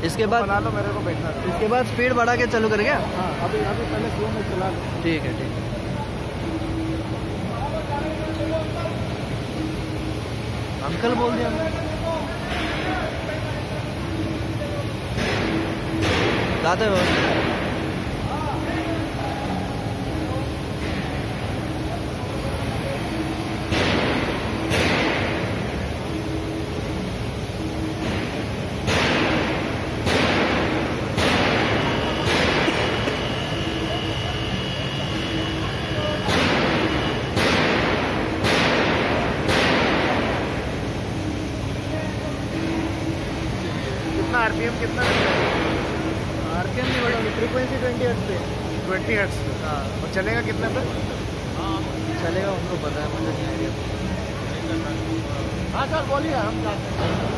इसके बाद बना लो, मेरे को बैठना है। इसके बाद स्पीड बढ़ा के चालू करेंगे। हाँ, अभी पहले स्लो में चला लो। ठीक है, ठीक है। अंकल बोल दिया जाते हो। आरपीएम कितना आरपीएम नहीं बढ़ा, फ्रीक्वेंसी 20 हर्ट्ज पे। 20 हर्ट्ज। हाँ, और चलेगा कितने पे? चलेगा उनको पता है, मुझे नहीं आइडिया। हाँ सर बोलिए, हम जाते हैं।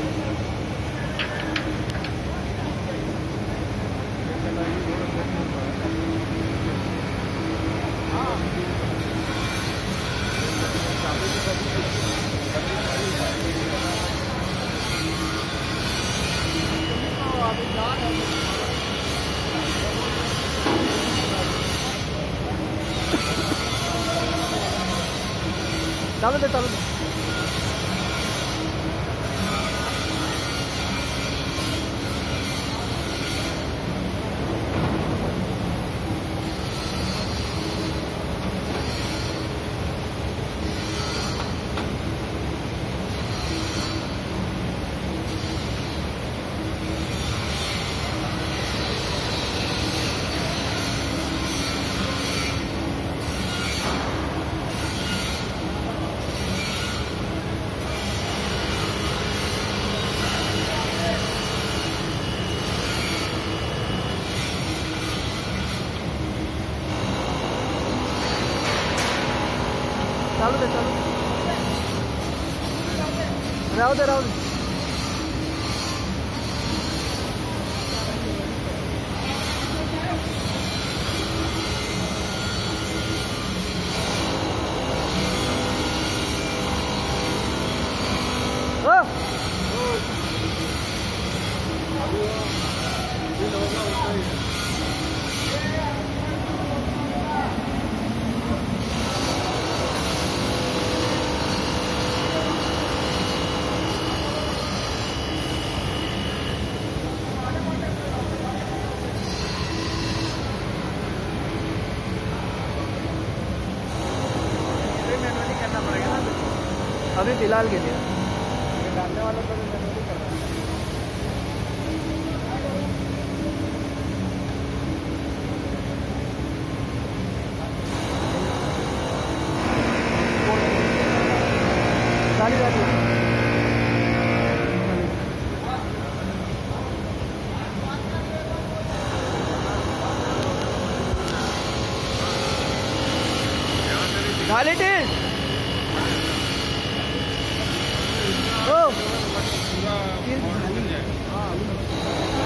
चालू दे, चालू दे। चालू दे, चालू राहू दे, राहू दे। अभी फिलहाल के लिए डालने वाला तो मैनुअली कर रहा है। गाड़ी गाड़ी क्वालिटी ओ